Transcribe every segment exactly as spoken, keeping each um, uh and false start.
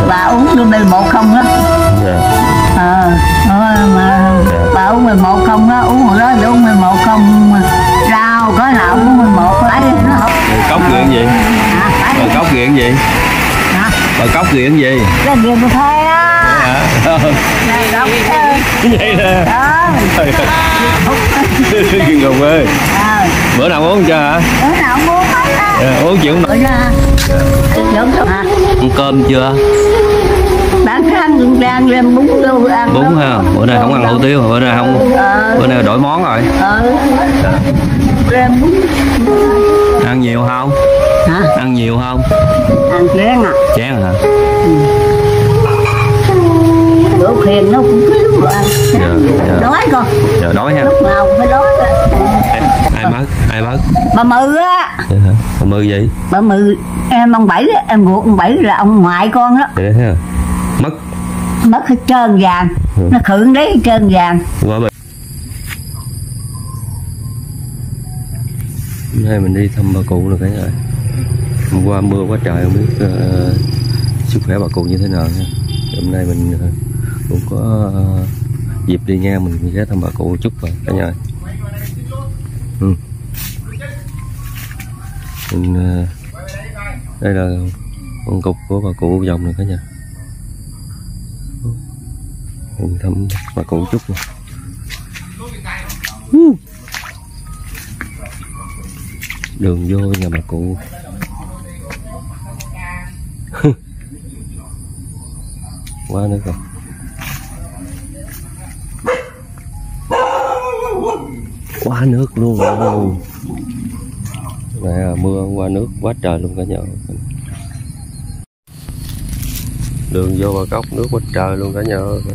bà uống tôi mười một không đó. Dạ. Ờ, mà Dạ. bà uống mười một không đó, uống hồi đó thì uống mười một không, rau có nào uống mười một phải nó không. Cốc nghiện gì? À, phải Bà cốc nghiện gì? hả? Bà cốc nghiện gì? Cái gì tôi thuê đó. Hả? Này đâu Vậy nè. đó. Kiên Ngục ơi. Ờ, Bữa nào uống chưa hả? bữa nào cũng uống hết á. Dạ, uống chịu Bữa ra. Đúng rồi hả? ăn cơm chưa? Bán ăn đang lên bún đâu ăn. Bún ha. Bữa nay không ăn hủ tiếu, bữa nay không. Ờ. Bữa nay đổi món rồi. Ờ. Lên bún. Ăn nhiều không? Hả? Ăn nhiều không? Ăn chén à. Chén hả? Bữa phiền nó cũng cứ lúc rồi ăn. Dạ, dạ. Đói con. Dạ đói ha. Lúc nào cũng phải đói. Ai, ai mất? Ai mất? Bà Mừ á. Dạ hả? Bà Mừ gì? Bà Mừ em ông Bảy đó, em ruột ông Bảy là ông ngoại con đó. Vậy ha. Mất. Mất hết trơn vàng. Ừ. Nó khựng đấy hết trơn vàng. Qua bên. Hôm nay mình đi thăm bà cụ rồi cả nhà. Hôm qua mưa quá trời, không biết uh, sức khỏe bà cụ như thế nào nha. Hôm nay mình uh, cũng có uh, dịp đi nha, mình ghé thăm bà cụ chút rồi cả nhà. Ừ. Mình, uh, đây là con cục của bà cụ dòng này cả nhà. Mình thăm bà cụ chút rồi. Uh. Đường vô nhà bà cụ. Quá nước rồi. Quá nước luôn rồi. Này à, mưa qua nước quá trời luôn cả nhà. Đường vô bà cốc nước quá trời luôn cả nhà.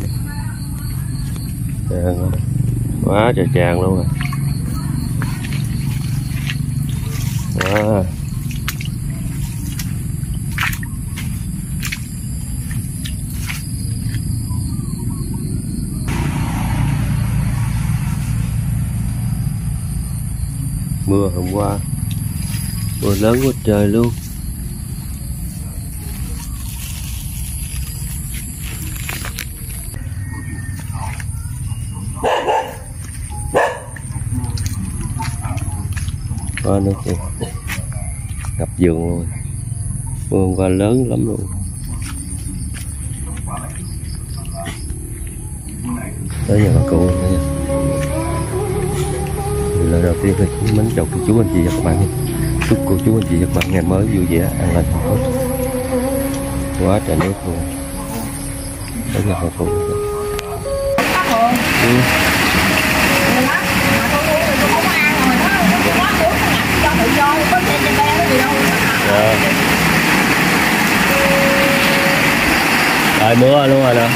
Tràn, quá trời tràn luôn rồi. À. Mưa hôm qua mưa lớn quá trời luôn. Qua nước luôn, ngập giường luôn. Mưa hôm qua lớn lắm luôn. Tới nhà bà cụ nữa nha. Lời đầu tiên thì cũng mến chào cô chú anh chị và các bạn nha. Chúc cô chú anh chị và các bạn ngày mới vui vẻ, an lành hạnh phúc. Quá trời nước luôn. Tới nhà bà cụ. Ừ. Dạ. Rồi mưa luôn rồi nè.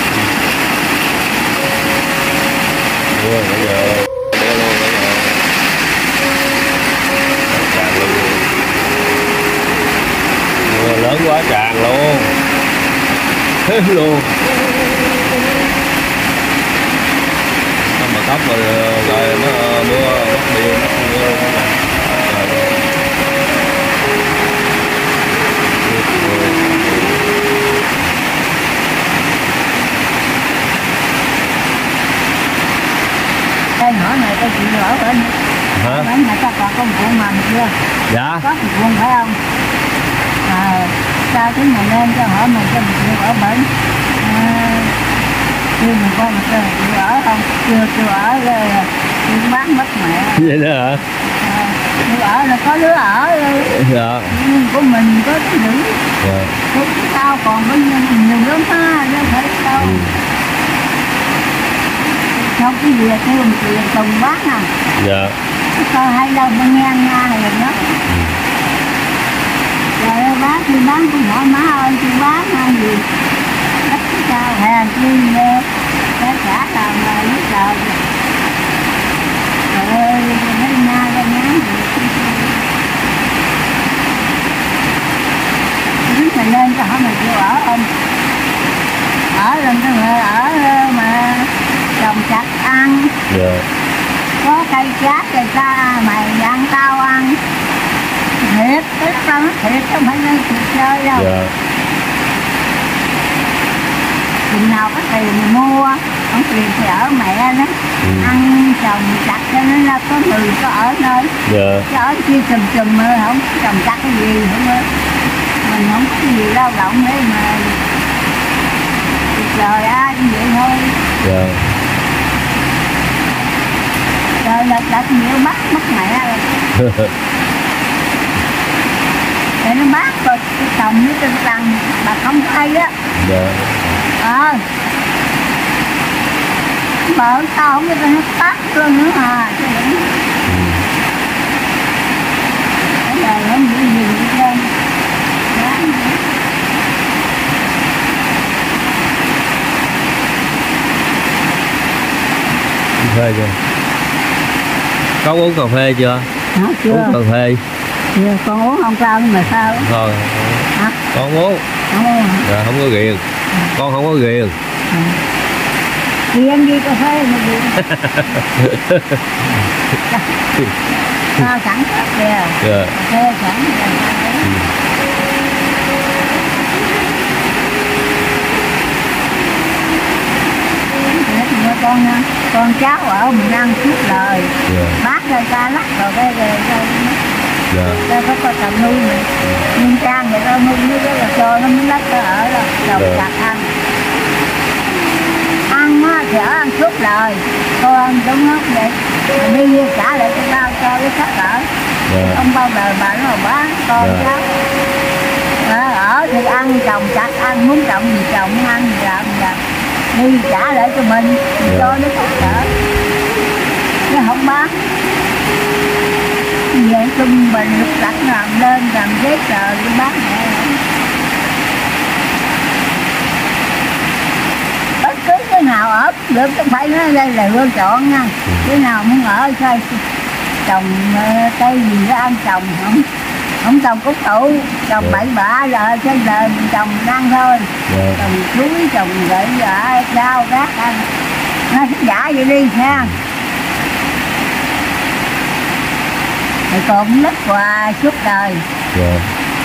Mưa rồi bây giờ. Mưa lớn quá tràn luôn. Thế luôn. Nó mà tóc rồi rồi nó mưa mất đi mất mưa luôn nè. Cái nhỏ này cái chị ở bên. Hả? Bên này có còn có một cuộn mầm chưa? Dạ. Có một cuộn phải không? À, sao cái này lên cho hỏi mình cho mình ở bên. À, chưa mình qua một cái chưa ở không? Chưa chưa ở rồi chưa bán mất mẹ. Vậy đó hả? À, chưa ở là có đứa ở. Dạ. Nhưng của mình có cái nữ. Dạ. Cũng sao còn có nhiều nhiều lắm ha, chứ phải đâu. Ừ. Không cái gì là kêu mình tiền tùng bác nè. Dạ. Coi hay đâu mà nghe nga này đó. Trời ơi bác thì bán cũng hỏi má ơi tôi bán hay gì. Đất cái sao hàng chi nghe. Cái trả làm là nước trời. Trời ơi thấy nga ra ngán gì. Đứng này lên cho hỏi mày kêu ở không. Ở lên cái người ở mà trồng chặt ăn. Dạ. Có cây chát cây ta mày ăn tao ăn. Thiệt, cái đó tao nói thiệt chứ không phải nên thiệt chơi đâu. Dạ. chừng nào có tiền thì mua, không tiền thì ở mẹ đó. Ừ. Ăn trồng chặt cho nên là có người có ở nơi. Dạ. Chứ ở kia chùm chùm mà không trồng chặt cái gì không ơi. Mình không có gì lao động để mà trời ai cũng vậy thôi. Dạ. Trời lật đật nhiều bắt mất mẹ rồi. Để nó bác rồi cái chồng với cái rằng bà không hay á. Dạ. Ờ. Vợ tao không biết nó tắt luôn nữa mà. Ừ. Cái đời không biết gì hết trơn. Cà phê chưa? Có uống cà phê chưa? Hả, chưa? Uống cà phê. Chưa, con uống không sao nhưng mà sao? Thôi. Hả? Con uống. Không uống hả? Dạ, không có ghiền. Ừ. Con không có ghiền. Ừ. Thì em đi cà phê mà gì? Sao sẵn hết kìa. Dạ. Cà phê sẵn kìa. Ừ. Con con cháu ở mình ăn suốt đời. Yeah. Bác ra ta lắc rồi cái rồi Dạ. có có cần nuôi mình nhưng trang người ta nuôi nó là cho nó mới lắc nó ở đó đầu Yeah. chặt ăn ăn á thì ở ăn suốt đời con đúng không vậy mà đi trả lại cho tao cho cái khách ở. Yeah. Không bao giờ bà nó bán con yeah. cháu đó, ở thì ăn trồng chặt ăn muốn trồng gì trồng ăn gì làm gì làm đi trả lại cho mình yeah. cho nó khách ở chứ không bán vậy trung bình lúc đặt làm lên làm giấy tờ đi bán mẹ bất cứ cái nào ở được không phải nói đây là lựa chọn nha. Cái nào muốn ở sao trồng cây gì đó ăn trồng không không trồng cúc tụ trồng yeah. bậy bạ rồi trên đời mình trồng ăn thôi. Yeah. Trồng chuối trồng gậy vợ rau rác ăn nó thích giả vậy đi nha. Thì còn lít quà suốt đời. Yeah.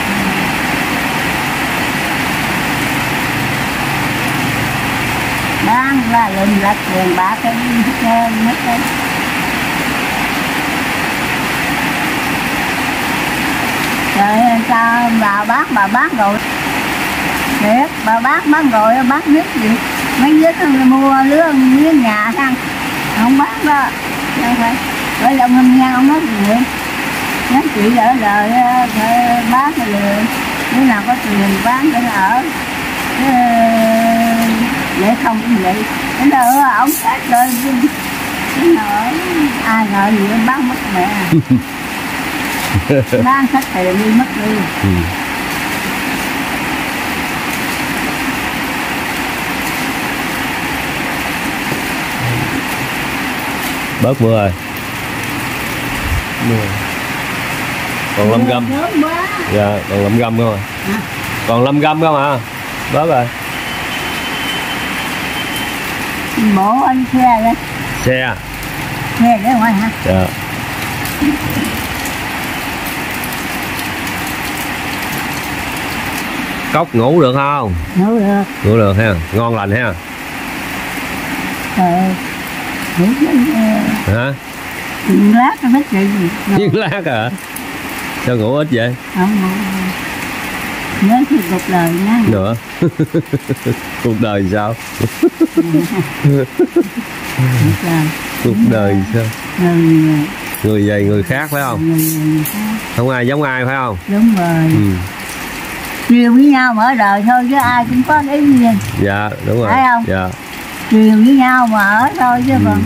Bán ra lùm lật tiền bạc cái hết trơn mất đấy. Rồi sao bà bán bà bán rồi thiệt bà bán bán rồi bán miếng gì mấy miếng mua lứa miếng nhà ăn không bán đó không phải bởi lòng ngâm nhau không nói gì vậy nói chị ở đời bán rồi nếu nào có tiền bán để ở vậy không cũng vậy cái đó ổng chết rồi cái nào ai ngờ gì bán mất mẹ bán sách tiền đi mất đi. Ừ. Bớt mưa rồi. Mưa. Còn năm găm. Dạ, còn năm găm không à? À? Còn năm găm không à? Bớt rồi. Bộ anh xe đấy. Xe. Xe để ngoài hả? Dạ. Cốc ngủ được không? Ngủ được. Ngủ được ha, ngon lành ha. Ờ, ngủ chứ. Hả? Chừng lát nó biết chuyện gì. Chừng lát à? Sao ngủ ít vậy? Không ngủ. Nhớ thì cuộc đời nha. Nữa. Cuộc đời sao? Cuộc đời sao? Người, người vậy người khác phải không? Người, người khác. Không ai giống ai phải không? Đúng rồi. Ừ. Chiều với nhau mà ở đời thôi chứ ai cũng có ý gì. Dạ đúng rồi. Phải không? Dạ. Chiều với nhau mà ở thôi chứ ừ. còn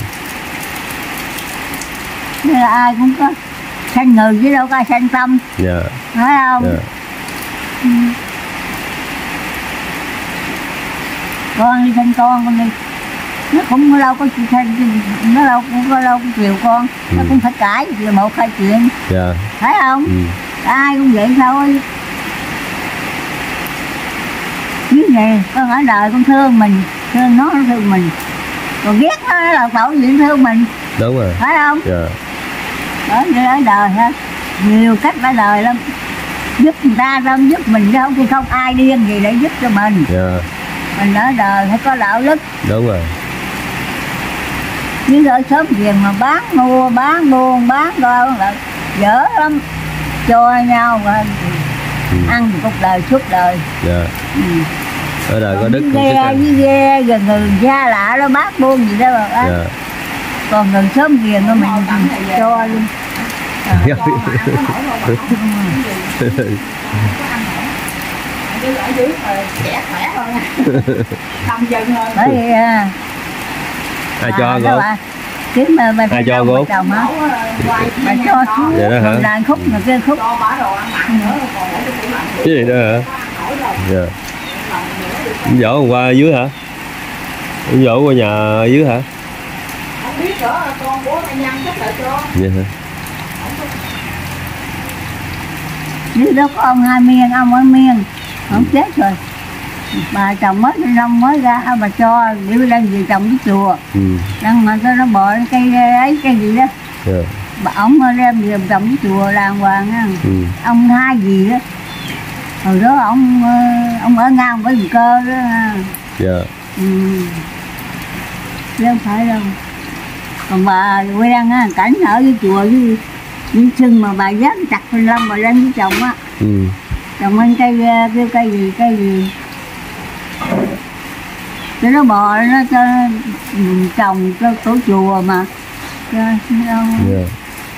chứ là ai cũng có sanh người chứ đâu có ai sanh tâm. Dạ. Phải không? Dạ. Ừ. Con đi sanh con con đi nó cũng có lâu có chuyện sanh nó lâu cũng có lâu cũng chiều con ừ. nó cũng phải cãi là một hai chuyện. Dạ. Phải không? Ừ. Ai cũng vậy thôi. Như vậy con ở đời con thương mình thương nó nó thương mình còn ghét nó là tội gì thương mình. Đúng rồi. Phải không? Dạ. Đó như ở đời ha nhiều cách ở đời lắm giúp người ta không giúp mình đâu thì không ai điên gì để giúp cho mình. Dạ. mình ở đời phải có đạo đức. Đúng rồi. Chứ ở sớm về mà bán mua bán buôn bán coi là dở lắm, cho nhau mà ừ. ăn một đời suốt đời. Dạ. Ừ. Ở đời có đức không ghe với ghe rồi người xa lạ đó bác buôn gì đó mà bác. Dạ. Còn người sớm về nó mình cho luôn. ở dưới trẻ khỏe hơn, đông dân hơn. Bởi vì ai cho cô? Chứ mà bà ai cho cô? Chồng hả? Bà cho xuống một đàn khúc mà kia khúc. Cái gì đó hả? Dạ. Dỗ hôm qua dưới hả? Dỗ qua nhà dưới hả? Không biết nữa, con bố mẹ nhân chắc là cho. Dạ hả? Dưới đó có ông hai miên, ông ở miên, ông chết rồi. Bà chồng mới năm mới ra, bà cho đi đang về trồng cái chùa. Ừ. Đang mà nó bò cây ấy, cây gì đó. Yeah. Bà ổng đem về trồng cái chùa đàng hoàng á. Ừ. Ông hai gì đó. Hồi đó ông ông ở ngang với một cơ đó. Dạ. Yeah. Ừ. Chứ không phải đâu. Còn bà quê đang á, cảnh ở cái chùa với những sưng mà bà dắt chặt thanh long bà lên với chồng á. Ừ. Chồng anh cây kêu cây gì cây gì cho nó bò nó cho trồng cho tổ chùa mà cho đâu. Yeah.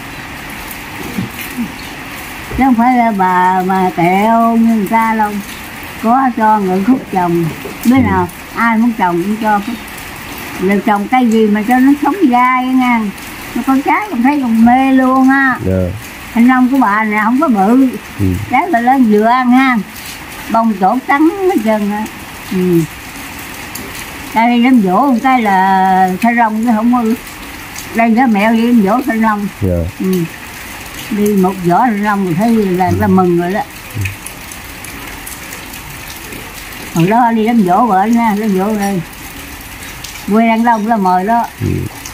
Chứ không phải là bà mà kẹo như người ta đâu, có cho người khúc trồng biết nào ai muốn trồng cũng cho rồi trồng cây gì mà cho nó sống dai nha, nó có trái còn thấy còn mê luôn ha. Yeah. Thanh long của bà này không có bự. Ừ. Trái bà lên vừa ăn ha, bông chỗ trắng hết trơn á. Ừ. Đây đám dỗ một cái là thanh long chứ không có đây đó mẹo đi đám dỗ thanh long. Yeah. Ừ. Đi một giỏ thanh long rồi thấy là là mừng rồi đó. Ừ. Hồi đó đi đám dỗ vợ nha, đám dỗ đây quê Đăng Long là mời đó. Ừ.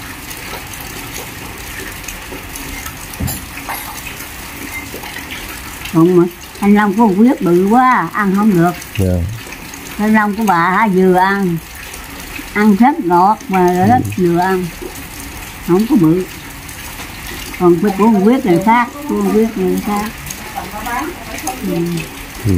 Còn mà thanh long của quyết bự quá ăn không được. Yeah. Thanh long của bà vừa ăn ăn rất ngọt mà rất ừ. vừa ăn không có bự. Còn cái của quyết là khác, của quyết là khác. Ừ. Ừ.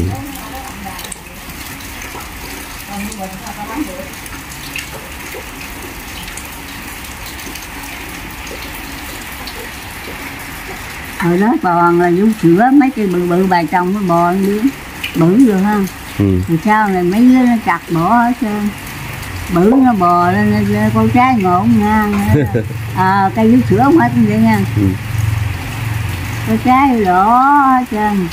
Hồi đó toàn là vú sữa mấy cây bự bự bà chồng nó bò đi bự rồi ha. Ừ. Thì sao này mấy đứa nó chặt bỏ hết trơn, bự nó bò lên, lên con trái ngộ ngang. À, cây vú sữa không hết như vậy nha. Ừ. Con trái đỏ hết trơn.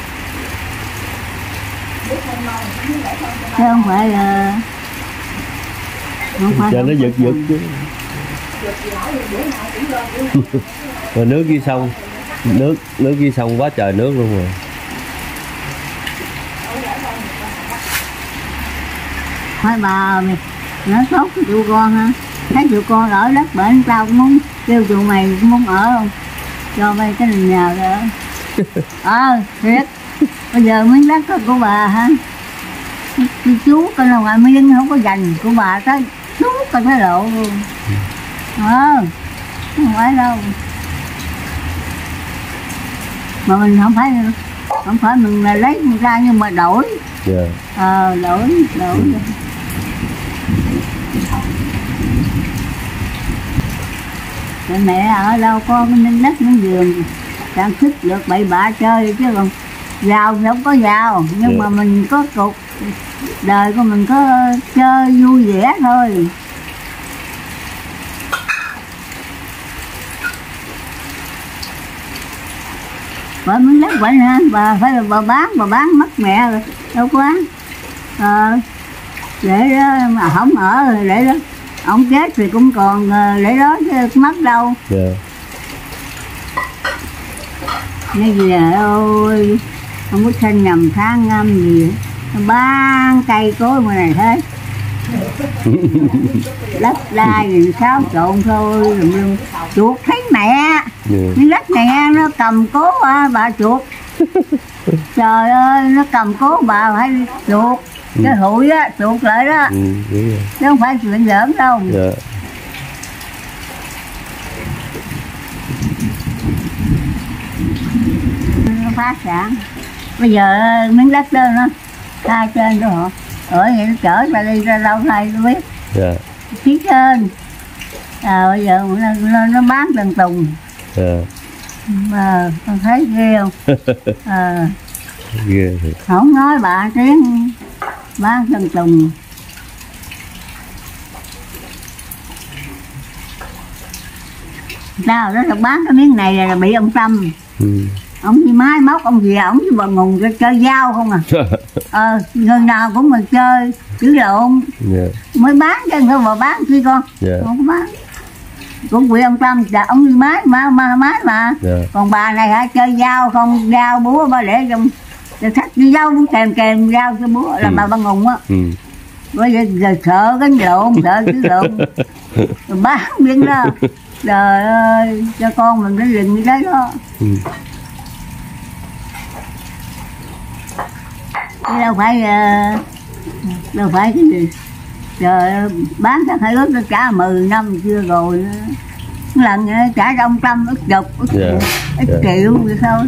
Chứ không phải là không phải cho nó giật giật chứ. Rồi nước dưới sông, nước nước dưới sông quá trời nước luôn rồi. Hỏi bà mày nó tốt cái tụi con ha, thấy tụi con ở đất bệnh tao cũng muốn kêu tụi mày cũng muốn ở không, cho mày cái nền nhà rồi. Ờ à, thiệt bây giờ miếng đất đó của bà hả, chị chú coi là ngoài miếng không có dành của bà tới chú coi cái lộ luôn. Ờ à, không phải đâu mà mình không phải không phải mình là lấy người ta nhưng mà đổi. Yeah. Ờ đổi đổi. Ừ. Rồi mẹ ở đâu có cái miếng đất miếng vườn sản xuất được bậy bạ chơi chứ còn giàu thì không có giàu nhưng yeah. mà mình có cuộc đời của mình có chơi vui vẻ thôi. Bà miếng đất vậy hả, bà phải là bà bán, bà bán mất mẹ rồi, đâu có bán. Ờ, để đó mà không ở rồi để đó, ông chết thì cũng còn để đó chứ mất đâu. Yeah. Như giờ ôi, không có sinh nhầm tháng năm gì, bán cây cối ngoài này hết. Đất đai thì xáo trộn thôi, luôn chuột thấy mẹ. Yeah. Miếng đất này nó cầm cố à, bà chuột. Trời ơi nó cầm cố bà phải chuột Ừ. Cái hụi á, chuột lại đó. Ừ, đúng rồi. Chứ không phải chuyện giỡn đâu. Dạ. Nó phá sản. Bây giờ miếng đất đó nó hai trên đó họ ở vậy nó chở ra đi ra đâu thay tôi biết. Dạ. Phía trên à, bây giờ nó, nó, nó bán từng tùng. Dạ. Mà con thấy ghê không? À, Ghê thiệt. không nói bà tiếng bán từng tùng. Sao đó là bán cái miếng này là bị ông Tâm. Ừ. Ông đi máy móc ông gì ông với bà ngùng chơi, chơi dao không à. Ờ, người nào cũng mà chơi chữ lộn. Dạ. Mới bán chứ không mà bán chi con. Dạ. Không có bán. Cũng bị ông Tâm dạ, ông đi máy mà mà máy mà. Dạ. Còn bà này hả chơi dao không, dao búa bà để trong thắt đi dao cũng kèm kèm dao cho búa là Ừ. bà bà ngùng á. Ừ. Bây giờ, giờ sợ cái lộn, sợ chữ lộn. Rồi bán miếng đó. Trời ơi, cho con mình nó dừng như thế đó. Ừ. Chứ đâu phải uh, đâu phải cái gì. Trời ơi, bán các hai ước nó trả mười năm chưa rồi. Lần uh, trả cho ông Tâm ức chục, ức, Yeah. ức Yeah. triệu vậy thôi.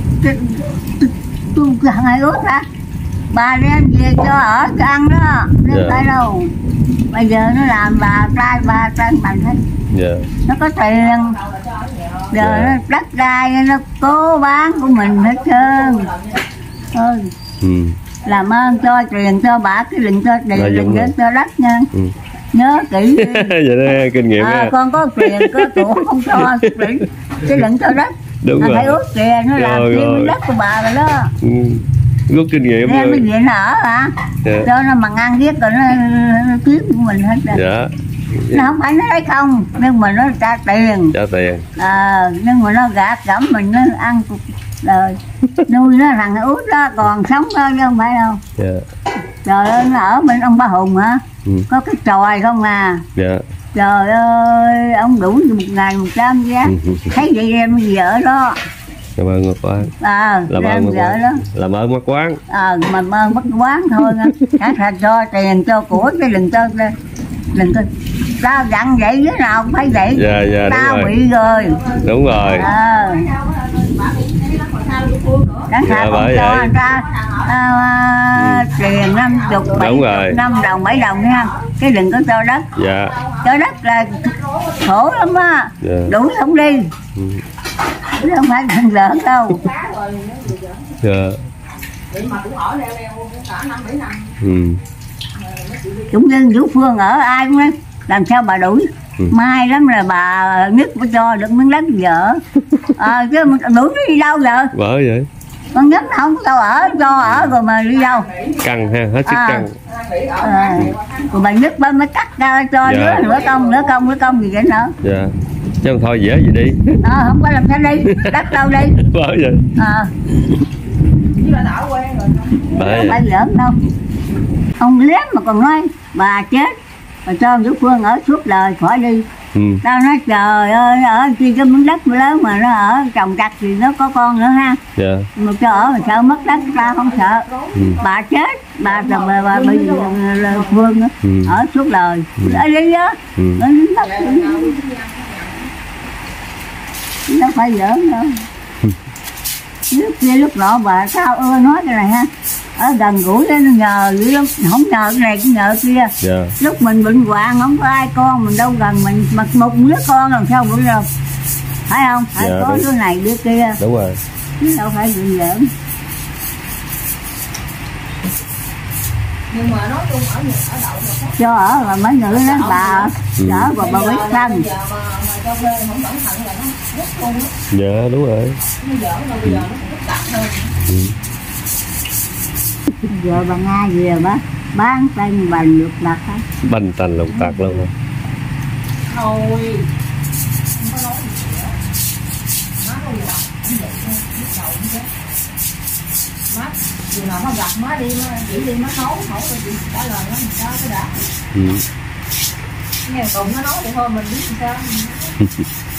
Tôi thằng hai ước hả? Bà đem về cho ở cho ăn đó, đâu Yeah. phải đâu. Bây giờ nó làm bà trai bà trai bằng hết. Dạ. Nó có tiền. Giờ Yeah. nó đất đai nó cố bán của mình hết trơn. Thôi. Ừ. Làm ơn cho tiền cho bà, cái đừng cho tiền, Dạ, đừng đúng cho đất nha. Ừ. Nhớ kỹ đi. Vậy đó kinh nghiệm À, nha. con có tiền có của không cho kỹ, chứ đừng cho đất. Đúng Mà rồi. phải ước kìa, nó làm Rồi, chiếm rồi. đất của bà rồi đó. Ừ. Rút kinh nghiệm Đem cái rồi. gì nó ở hả? Dạ. Cho nó mà ăn giết rồi nó, nó kiếm của mình hết rồi. Dạ. Nó không phải nó lấy không, nhưng mà nó trả tiền. Trả tiền. À, nhưng mà nó gạt gẫm mình nó ăn cuộc đời. Nuôi nó thằng út đó còn sống thôi chứ không phải đâu. Dạ. Trời ơi, nó ở bên ông Ba Hùng hả? Ừ. Có cái tròi không à. Dạ. Trời ơi, ông đủ một ngày một trăm giá. Thấy vậy em vợ đó. Cảm ơn mất quán. À, Làm em ơn mất vợ quán. đó. Làm ơn mất quán. À, mà mơ mất quán thôi nha. Các thằng cho tiền cho của chứ đừng cho đừng cho. Tao dặn vậy đứa nào cũng phải vậy. Dạ, dạ, đúng Tao rồi. bị rồi. Đúng rồi. À. Các Dạ, thằng bởi không cho vậy. người ta à, tiền năm chục, bảy Đúng rồi. chục, năm đồng, bảy đồng nha. Cái đừng có cho đất. Dạ. Cho đất là khổ lắm á. Dạ. Đủ không đi. Ừ. Chứ không phải thằng giỡn đâu. Dạ. Mà cũng ở leo leo cả năm bảy năm. Ừ. Cũng như Vũ Phương ở ai cũng nói làm sao bà đuổi. Ừ. Mai lắm là bà nhất mới cho được miếng đất vợ. À, chứ mình đuổi nó đi đâu giờ? Bởi vậy. Con nhất không cho ở, cho ở rồi mà đi đâu? Căng ha, hết sức À. căng. À, rồi bà nhất bà mới cắt ra cho Dạ. đứa nữa công, nữa công, nữa công gì vậy nữa. Dạ. Chứ không thôi dễ gì đi. À, không có làm sao đi, đất đâu đi. Bởi vậy. À, Chứ là đảo quen rồi. Bởi không vậy. phải giỡn đâu. Ông liếm mà còn nói bà chết. Bà cho Vũ Phương ở suốt đời khỏi đi. Ừ. Tao nói trời ơi, ở chi cái miếng đất lớn mà nó ở trồng trặc thì nó có con nữa ha. Dạ. Mà cho ở mà sợ mất đất, ta không sợ. Ừ. Bà chết, bà bà bà, bà bị Phương á, Ừ. ở suốt đời. Ừ. Ở đây á, Ừ. nó dính đất. Nó phải giỡn đâu. Lúc kia lúc nọ bà sao ưa nói cái này ha. Ở gần gũi nó nhờ dữ lắm, không nhờ cái này cũng nhờ kia. Dạ. Lúc mình bệnh hoạn không có ai con mình đâu gần mình, mặc một đứa con làm sao cũng được. Phải không? Phải Dạ, có đúng. đứa này đứa kia, Đúng rồi. chứ đâu phải chuyện giỡn. Nhưng mà nói chung ở nhà ở đậu mà có. Cho ở là mấy nữ đó bà Ừ. ở và bà biết xanh. Bây giờ mà, mà cho thuê không cẩn thận là nó rất luôn á. Dạ đúng rồi. Nó giỡn đâu, bây giờ nó cũng phức tạp hơn. Ừ. Giờ bà Nga về bá bán tên bành được lặt hết. Banh tành lục tạc luôn rồi. Thôi không có nói gì nữa. Má nó giờ không được thôi, biết đầu cũng chết. Má dù nào má gặp má đi, má chỉ đi má nấu nấu rồi chị trả lời nó làm sao cái đã. Ừ. Nghe cùng nó nói vậy thôi mình biết làm sao.